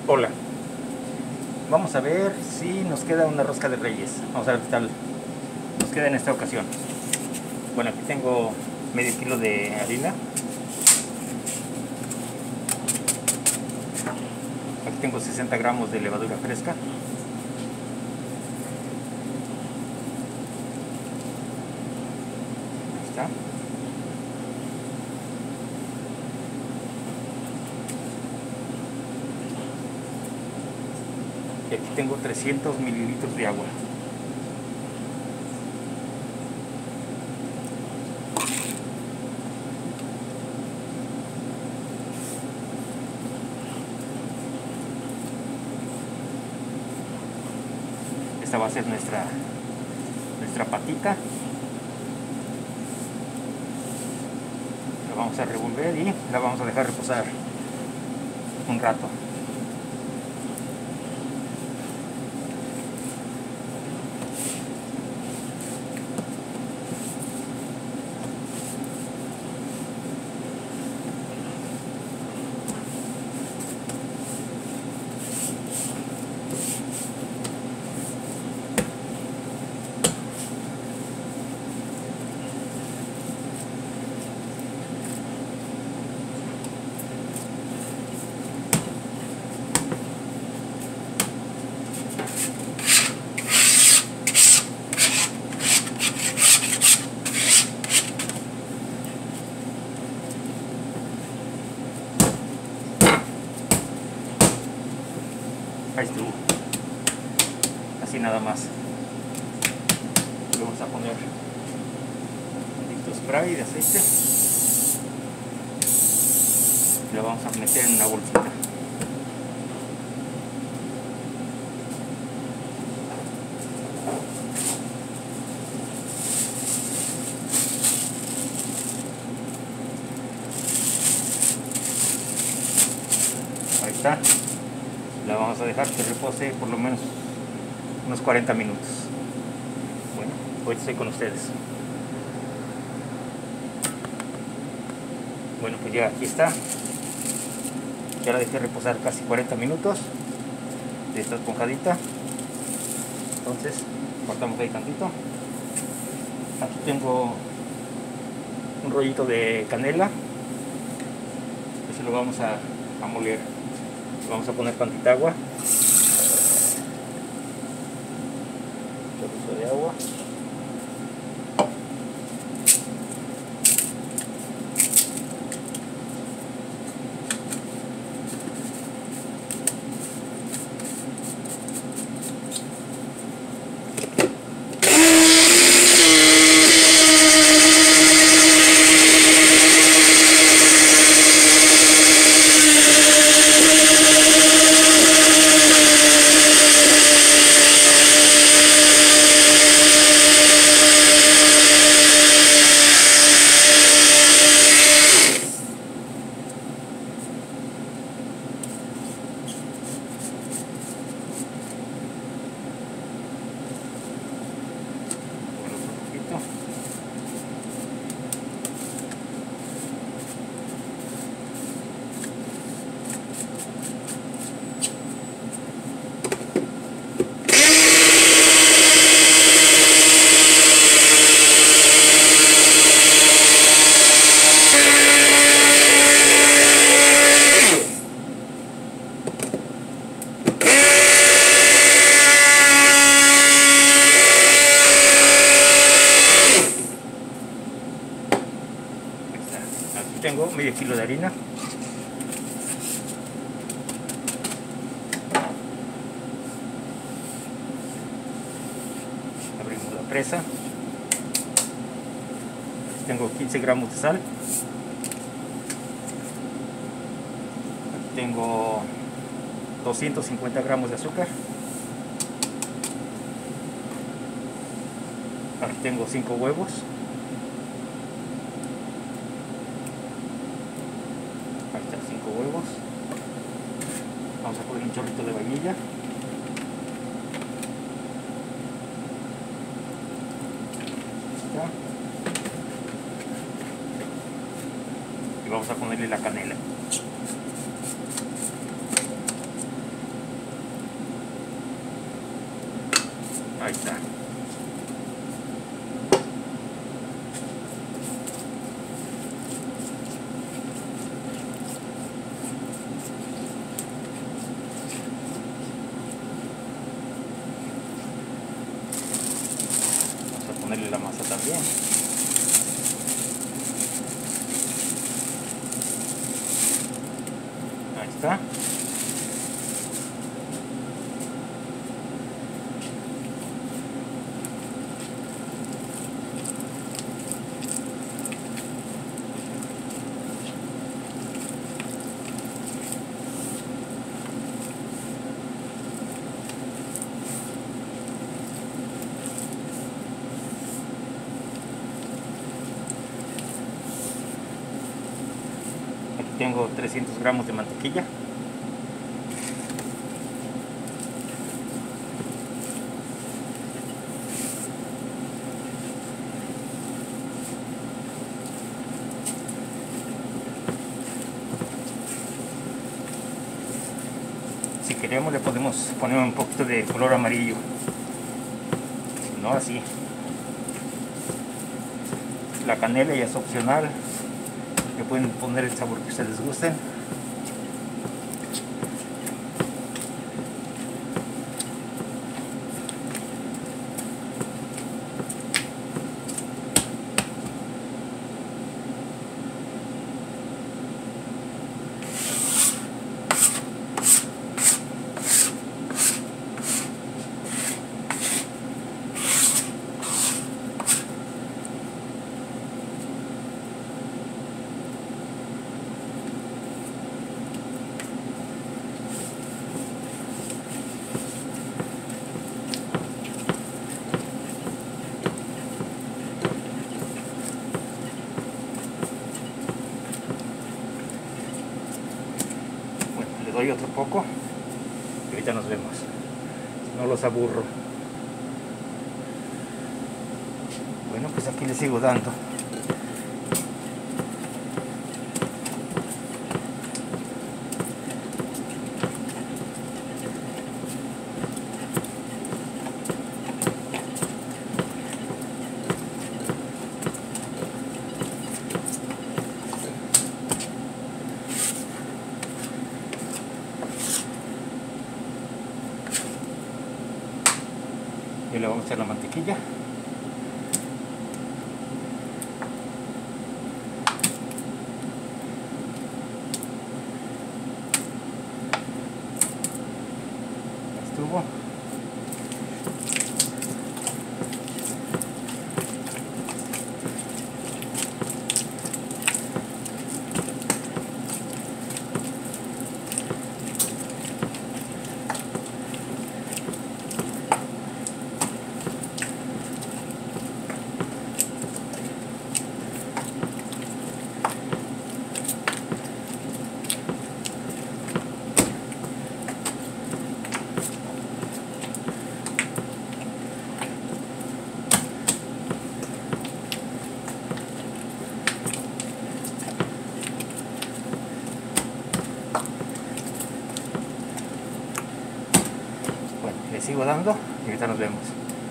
Hola, vamos a ver si nos queda una rosca de reyes. Vamos a ver qué tal nos queda en esta ocasión. Bueno, aquí tengo medio kilo de harina. Aquí tengo 60 gramos de levadura fresca. Ahí está. Y aquí tengo 300 mililitros de agua. Esta va a ser nuestra patita. La vamos a revolver y la vamos a dejar reposar un rato. Ahí estuvo. Así nada más. Le vamos a poner un poquito de spray de aceite. Y lo vamos a meter en una bolsita. Ahí está. La vamos a dejar que repose por lo menos unos 40 minutos. Bueno, hoy estoy con ustedes. Bueno, pues ya aquí está. Ya la dejé reposar casi 40 minutos. Ya está esponjadita. Entonces, cortamos ahí tantito. Aquí tengo un rollito de canela. Ese lo vamos a moler. Vamos a poner tantita agua, chorrito de agua, tengo medio kilo de harina. Abrimos la presa. Tengo 15 gramos de sal. Aquí tengo 250 gramos de azúcar. Aquí tengo 5 huevos. Ahí están 5 huevos. Vamos a poner un chorrito de vainilla. Y vamos a ponerle la canela. Ahí está. Vamos a ponerle la masa también. Ahí está. Tengo 300 gramos de mantequilla. Si queremos le podemos poner un poquito de color amarillo, si no así. La canela ya es opcional. Le pueden poner el sabor que ustedes gusten. Doy otro poco y ahorita nos vemos, no los aburro. Bueno, pues aquí le sigo dando. Y le vamos a echar la mantequilla. Estuvo. Le sigo dando y ahorita nos vemos.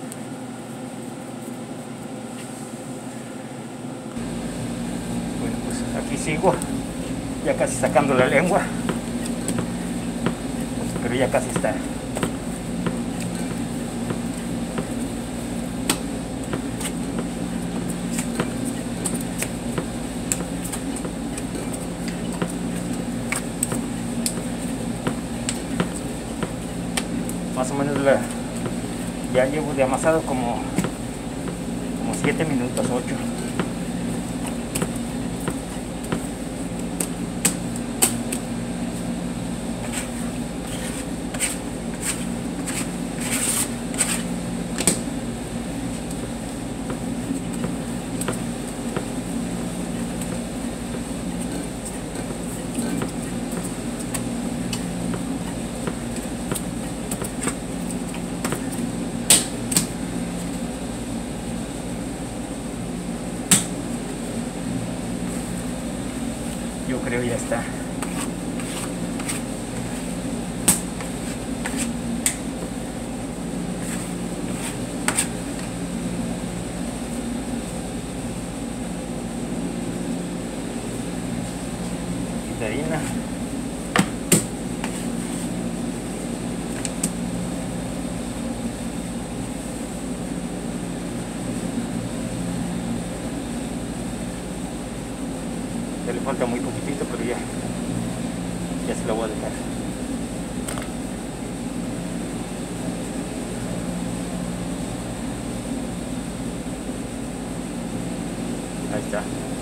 Bueno, pues aquí sigo, ya casi sacando la lengua, pero ya casi está. Más o menos ya llevo de amasado como 7 minutos, 8. Yo creo ya está. falta muy poquitito, pero ya se la voy a dejar. Ahí está.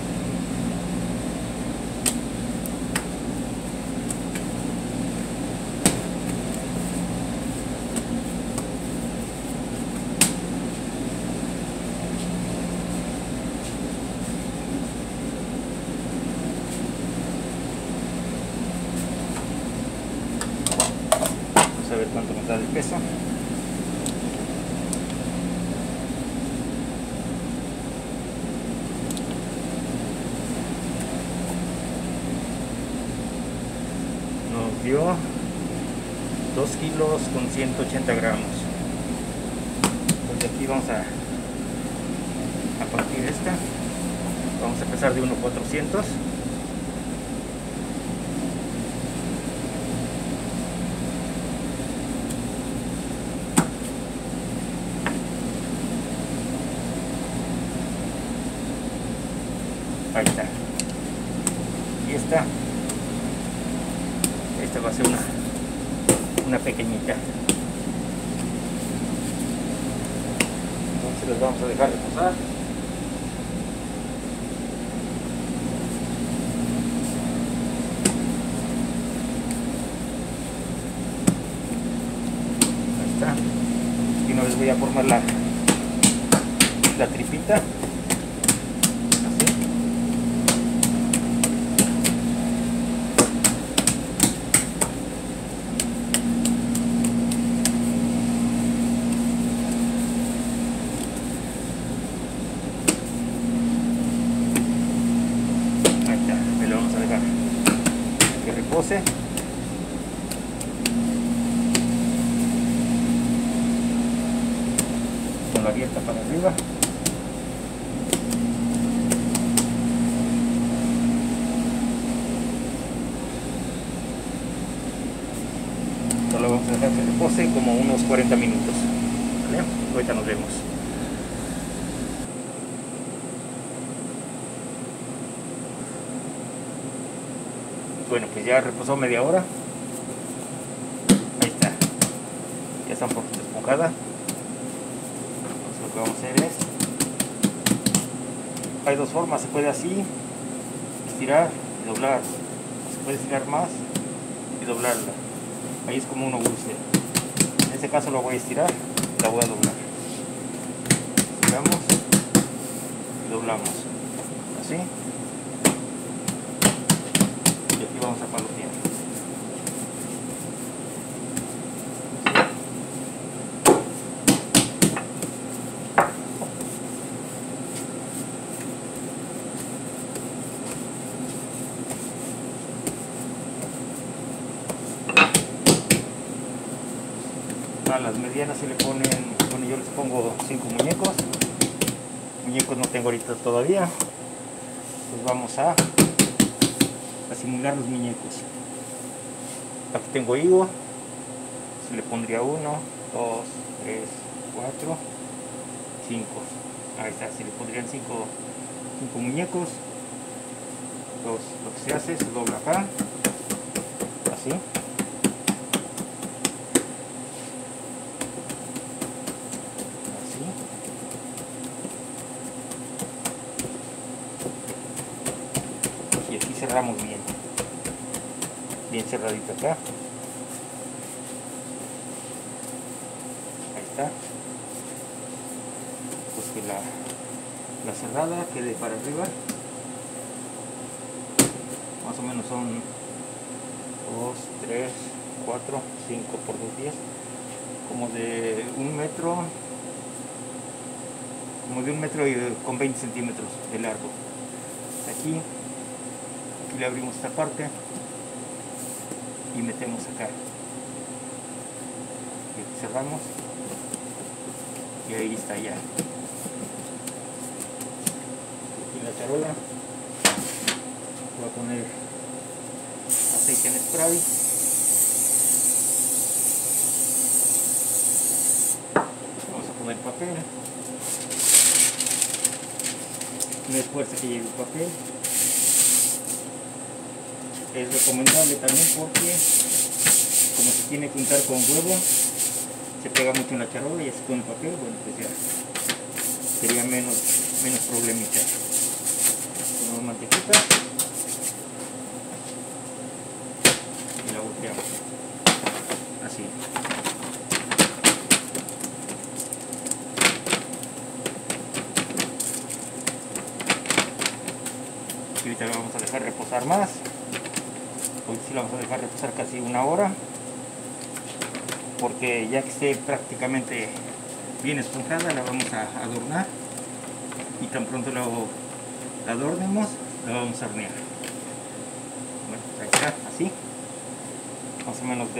Vamos a ver cuánto nos da de peso. Nos dio 2 kilos con 180 gramos. Pues aquí vamos a partir esta. Vamos a empezar de 1,400. Ahí está. Y esta va a ser una pequeñita. Entonces les vamos a dejar reposar. Ahí está. Y no les voy a formar la tripita. Que repose. Con la abierta para arriba. Solo vamos a dejar que repose como unos 40 minutos. ¿Vale? Ahorita nos vemos. Bueno, pues ya reposó media hora. Ahí está. Ya está un poquito esponjada. Entonces lo que vamos a hacer es... Hay dos formas. Se puede así, estirar y doblar. Se puede estirar más y doblarla. Ahí es como uno guste. En este caso lo voy a estirar y la voy a doblar. Estiramos y doblamos. Así. Y vamos a palotear. A las medianas se le ponen, bueno, yo les pongo 5 muñecos. Muñecos no tengo ahorita todavía. Pues vamos a simular los muñecos. Aquí tengo higo, se le pondría 1, 2, 3, 4, 5. Ahí está, se le pondrían 5 muñecos. Entonces, lo que se hace, se dobla acá, así. Así. Y aquí cerramos bien cerradito acá. Ahí está. Pues que la cerrada quede para arriba. Más o menos son 2, 3, 4, 5 por 2, 10. Como de 1 metro. Como de 1 metro y con 20 centímetros de largo. Aquí le abrimos esta parte y metemos acá. Y aquí cerramos. Y ahí está ya. Aquí la charola. Voy a poner aceite en spray. Vamos a poner papel. No es fuerza que lleve el papel. Es recomendable también porque como se tiene que untar con huevo, se pega mucho en la charola y así con el papel, bueno, pues ya sería menos problemita. Ponemos mantequita y la volteamos así. Y ahorita la vamos a dejar reposar más. Hoy sí la vamos a dejar reposar casi 1 hora, porque ya que esté prácticamente bien esponjada, la vamos a adornar, y tan pronto la adornemos, la vamos a hornear. Bueno, ahí está, así, más o menos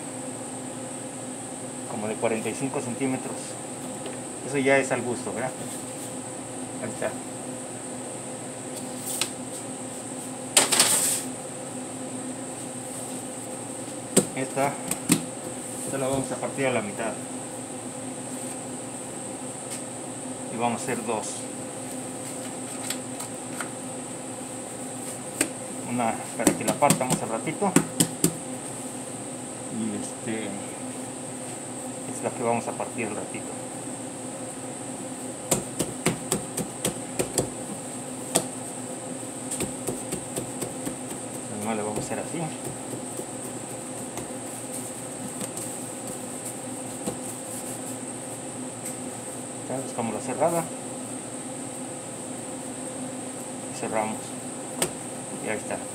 como de 45 centímetros. Eso ya es al gusto, ¿verdad? Ahí está. Esta la vamos a partir a la mitad y vamos a hacer 2. Una para que la partamos al ratito, y es la que vamos a partir al ratito. Además le vamos a hacer así. Buscamos la cerrada, cerramos y ahí está.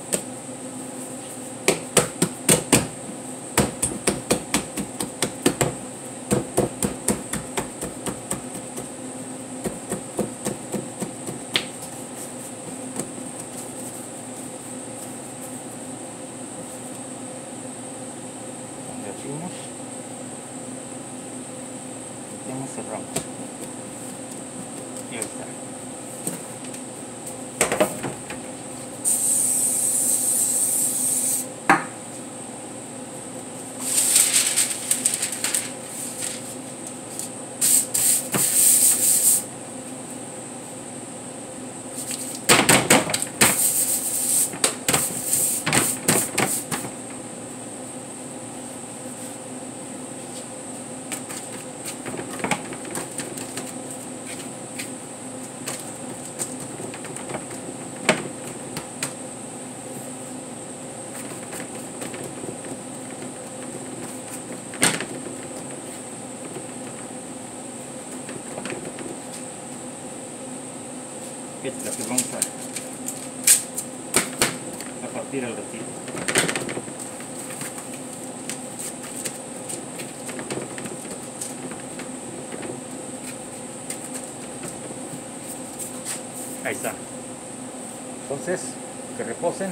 Donde abrimos, metemos, cerramos. Y ahí está. Esta es la que vamos a partir al ratito. Ahí está. Entonces, que reposen.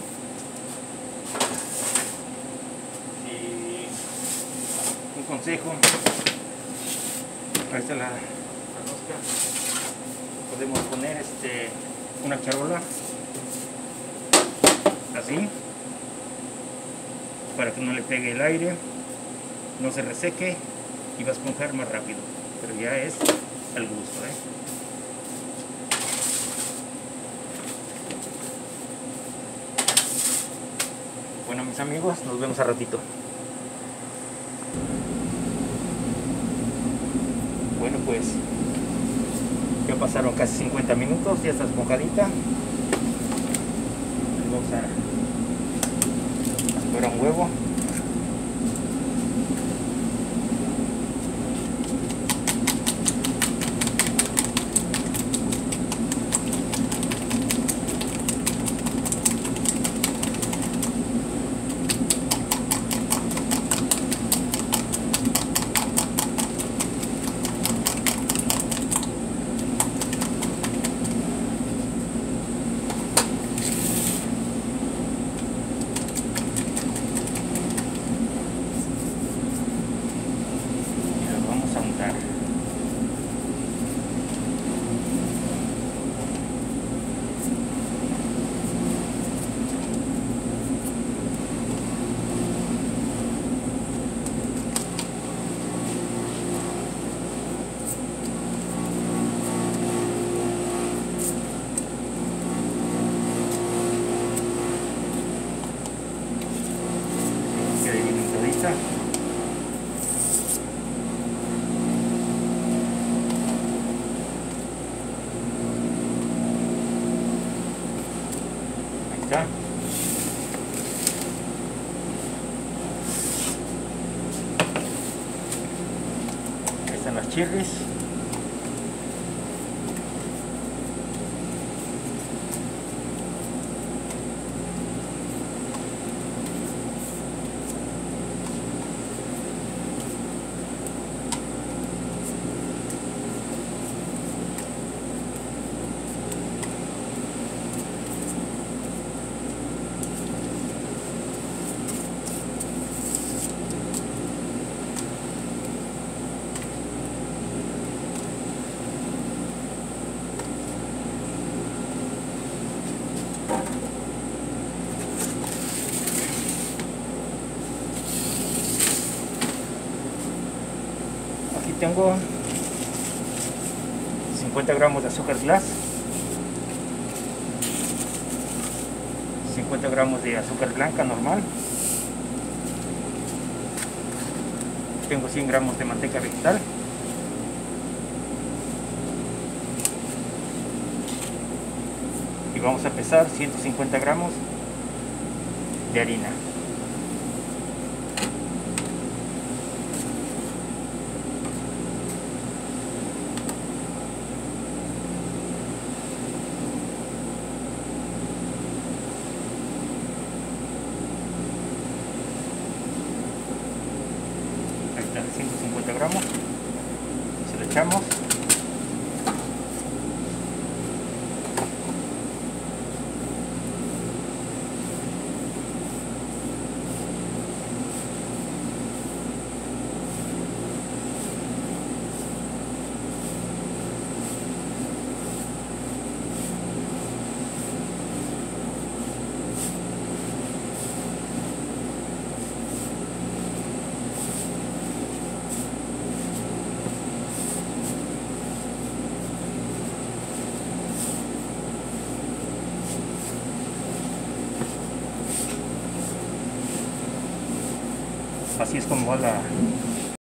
Y un consejo, ahí está la rosca. Podemos poner una charola así, para que no le pegue el aire, no se reseque y va a esponjar más rápido, pero ya es al gusto, Bueno, mis amigos, nos vemos a ratito. Bueno, pues ya pasaron casi 50 minutos, ya está esponjadita. Vamos a esperar un huevo. las chirris. Tengo 50 gramos de azúcar glass, 50 gramos de azúcar blanca normal, tengo 100 gramos de manteca vegetal, y vamos a pesar 150 gramos de harina. Ahí está, 150 gramos, se lo echamos. Así es como va